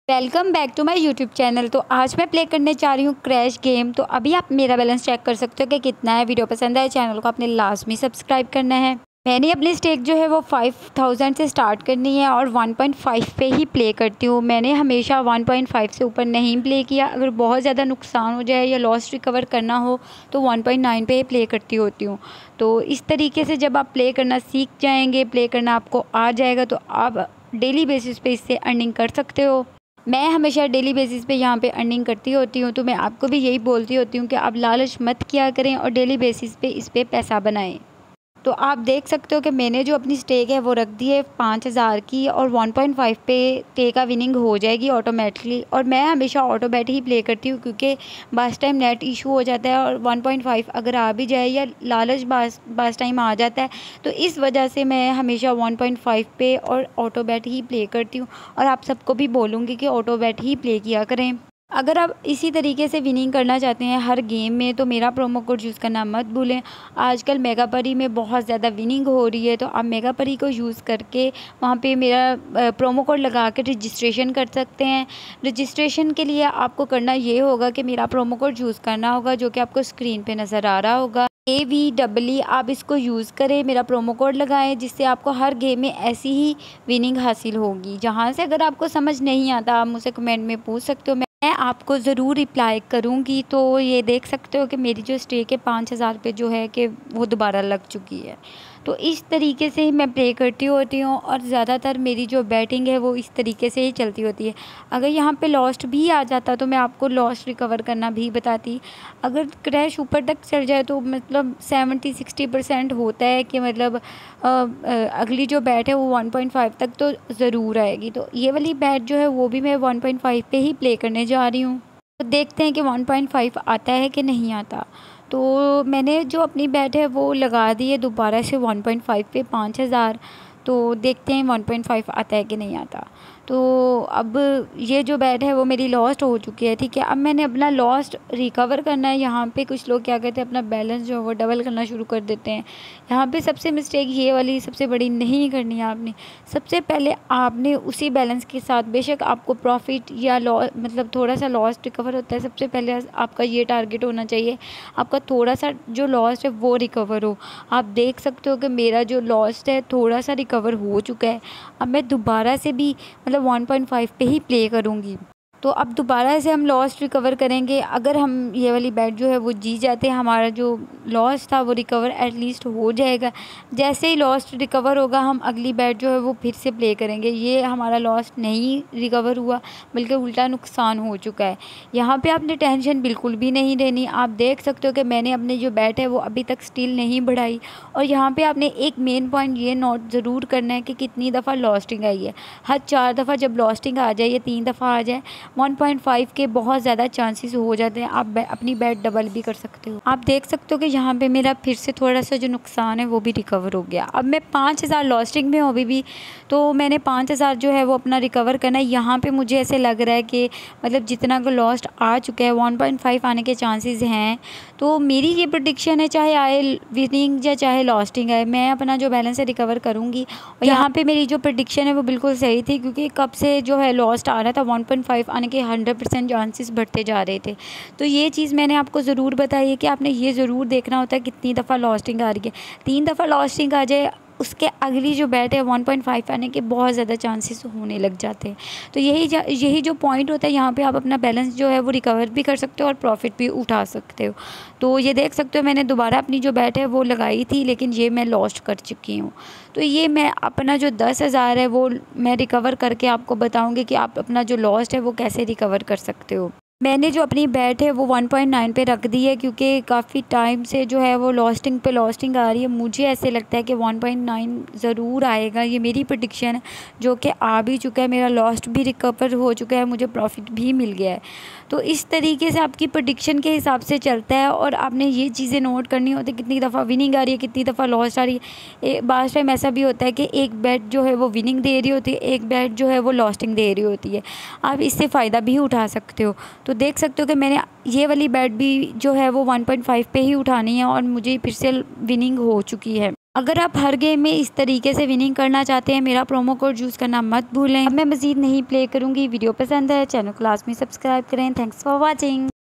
Welcome back to my YouTube channel. तो आज मैं प्ले करने जा रही हूँ क्रैश गेम। तो अभी आप मेरा बैलेंस चेक कर सकते हो कि कितना है। वीडियो पसंद आए चैनल को आपने लाजमी सब्सक्राइब करना है। मैंने अपनी स्टेक जो है वो 5000 से स्टार्ट करनी है और 1.5 पे ही प्ले करती हूँ। मैंने हमेशा 1.5 से ऊपर नहीं प्ले किया। अगर बहुत ज़्यादा नुकसान हो जाए या लॉस रिकवर करना हो तो 1.9 पे ही प्ले करती होती हूँ। तो इस तरीके से जब आप प्ले करना सीख जाएंगे, प्ले करना आपको आ जाएगा, तो आप डेली बेसिस पे इससे अर्निंग कर सकते हो। मैं हमेशा डेली बेसिस पे यहाँ पे अर्निंग करती होती हूँ। तो मैं आपको भी यही बोलती होती हूँ कि आप लालच मत किया करें और डेली बेसिस पे इस पे पैसा बनाएं। तो आप देख सकते हो कि मैंने जो अपनी स्टेक है वो रख दी है 5000 की और 1.5 पे का विनिंग हो जाएगी ऑटोमेटिकली। और मैं हमेशा ऑटो बैट ही प्ले करती हूँ क्योंकि बास टाइम नेट इशू हो जाता है और 1.5 अगर आ भी जाए या लालच बास टाइम आ जाता है, तो इस वजह से मैं हमेशा 1.5 पे और ऑटो बैट ही प्ले करती हूँ। और आप सबको भी बोलूँगी कि ऑटो बैट ही प्ले किया करें। अगर आप इसी तरीके से विनिंग करना चाहते हैं हर गेम में तो मेरा प्रोमो कोड यूज़ करना मत भूलें। आजकल मेगा परी में बहुत ज़्यादा विनिंग हो रही है, तो आप मेगा परी को यूज़ करके वहाँ पे मेरा प्रोमो कोड लगा के रजिस्ट्रेशन कर सकते हैं। रजिस्ट्रेशन के लिए आपको करना ये होगा कि मेरा प्रोमो कोड यूज़ करना होगा, जो कि आपको स्क्रीन पर नज़र आ रहा होगा। AVEE आप इसको यूज़ करें, मेरा प्रोमो कोड लगाएं, जिससे आपको हर गेम में ऐसी ही विनिंग हासिल होगी। जहाँ से अगर आपको समझ नहीं आता आप मुझसे कमेंट में पूछ सकते हो, मैं आपको ज़रूर रिप्लाई करूँगी। तो ये देख सकते हो कि मेरी जो स्टेक है 5000 पे जो है कि वो दोबारा लग चुकी है। तो इस तरीके से ही मैं प्ले करती होती हूँ और ज़्यादातर मेरी जो बैटिंग है वो इस तरीके से ही चलती होती है। अगर यहाँ पे लॉस्ट भी आ जाता तो मैं आपको लॉस्ट रिकवर करना भी बताती। अगर क्रैश ऊपर तक चल जाए तो मतलब 70-60% होता है कि मतलब अगली जो बैट है वो 1.5 तक तो ज़रूर आएगी। तो ये वाली बैट जो है वो भी मैं 1.5 पे ही प्ले करने जा रही हूँ। तो देखते हैं कि 1.5 आता है कि नहीं आता। तो मैंने जो अपनी बैट है वो लगा दी है दोबारा से 1.5 पे 5000। तो देखते हैं 1.5 आता है कि नहीं आता। तो अब ये जो बैट है वो मेरी लॉस्ट हो चुकी है, ठीक है। अब मैंने अपना लॉस्ट रिकवर करना है। यहाँ पे कुछ लोग क्या कहते हैं, अपना बैलेंस जो है वो डबल करना शुरू कर देते हैं। यहाँ पे सबसे मिस्टेक ये वाली सबसे बड़ी नहीं करनी है आपने। सबसे पहले आपने उसी बैलेंस के साथ, बेशक आपको प्रॉफिट या लॉस मतलब थोड़ा सा लॉस रिकवर होता है, सबसे पहले आपका ये टारगेट होना चाहिए आपका थोड़ा सा जो लॉस है वो रिकवर हो। आप देख सकते हो कि मेरा जो लॉस है थोड़ा सा रिकवर हो चुका है। अब मैं दोबारा से भी मतलब 1.5 पे ही प्ले करूँगी। तो अब दोबारा से हम लॉस रिकवर करेंगे। अगर हम ये वाली बैट जो है वो जीत जाते हैं, हमारा जो लॉस था वो रिकवर एटलीस्ट हो जाएगा। जैसे ही लॉस रिकवर होगा हम अगली बैट जो है वो फिर से प्ले करेंगे। ये हमारा लॉस नहीं रिकवर हुआ बल्कि उल्टा नुकसान हो चुका है। यहाँ पे आपने टेंशन बिल्कुल भी नहीं लेनी। आप देख सकते हो कि मैंने अपनी जो बैट है वो अभी तक स्टिल नहीं बढ़ाई। और यहाँ पर आपने एक मेन पॉइंट ये नोट ज़रूर करना है कि कितनी दफ़ा लॉस्टिंग आई है। हर 4 दफ़ा जब लॉस्टिंग आ जाए या 3 दफ़ा आ जाए 1.5 के बहुत ज़्यादा चांसेस हो जाते हैं। आप अपनी बैट डबल भी कर सकते हो। आप देख सकते हो कि यहाँ पे मेरा फिर से थोड़ा सा जो नुकसान है वो भी रिकवर हो गया। अब मैं 5000 लॉस्टिंग में हूँ अभी भी, तो मैंने 5000 जो है वो अपना रिकवर करना है। यहाँ पे मुझे ऐसे लग रहा है कि मतलब जितना को लॉस्ट आ चुका है 1.5 आने के चांसेस हैं। तो मेरी ये प्रेडिक्शन है, चाहे आए विनिंग या चाहे लॉस्टिंग आए, मैं अपना जो बैलेंस है रिकवर करूँगी। और यहाँ पे मेरी जो प्रेडिक्शन है वो बिल्कुल सही थी, क्योंकि कब से जो है लॉस्ट आ रहा था 1.5 आने के 100% चांसेस बढ़ते जा रहे थे। तो ये चीज़ मैंने आपको ज़रूर बताई है कि आपने ये ज़रूर देखना होता है कितनी दफ़ा लॉस्टिंग आ रही है। 3 दफ़ा लॉस्टिंग आ जाए उसके अगली जो बैट है 1.5 आने के बहुत ज़्यादा चांसेस होने लग जाते हैं। तो यही जो पॉइंट होता है, यहाँ पे आप अपना बैलेंस जो है वो रिकवर भी कर सकते हो और प्रॉफिट भी उठा सकते हो। तो ये देख सकते हो मैंने दोबारा अपनी जो बैट है वो लगाई थी, लेकिन ये मैं लॉस्ट कर चुकी हूँ। तो ये मैं अपना जो 10,000 है वो मैं रिकवर करके आपको बताऊँगी कि आप अपना जो लॉस्ट है वो कैसे रिकवर कर सकते हो। मैंने जो अपनी बैट है वो 1.9 पे रख दी है, क्योंकि काफ़ी टाइम से जो है वो लॉस्टिंग पे लॉस्टिंग आ रही है। मुझे ऐसे लगता है कि 1.9 ज़रूर आएगा, ये मेरी प्रेडिक्शन है, जो कि आ भी चुका है। मेरा लॉस्ट भी रिकवर हो चुका है, मुझे प्रॉफिट भी मिल गया है। तो इस तरीके से आपकी प्रेडिक्शन के हिसाब से चलता है और आपने ये चीज़ें नोट करनी होती है, कितनी दफ़ा विनिंग आ रही है, कितनी दफ़ा लॉस आ रही है। बार टाइम ऐसा भी होता है कि एक बैट जो है वो विनिंग दे रही होती है, एक बैट जो है वो लॉस्टिंग दे रही होती है। आप इससे फ़ायदा भी उठा सकते हो। तो देख सकते हो कि मैंने ये वाली बैट भी जो है वो 1.5 पे ही उठानी है और मुझे फिर से विनिंग हो चुकी है। अगर आप हर गेम में इस तरीके से विनिंग करना चाहते हैं, मेरा प्रोमो कोड यूज़ करना मत भूलें। अब मैं मज़ीद नहीं प्ले करूँगी। वीडियो पसंद है चैनल को लाजमी सब्सक्राइब करें। Thanks for watching.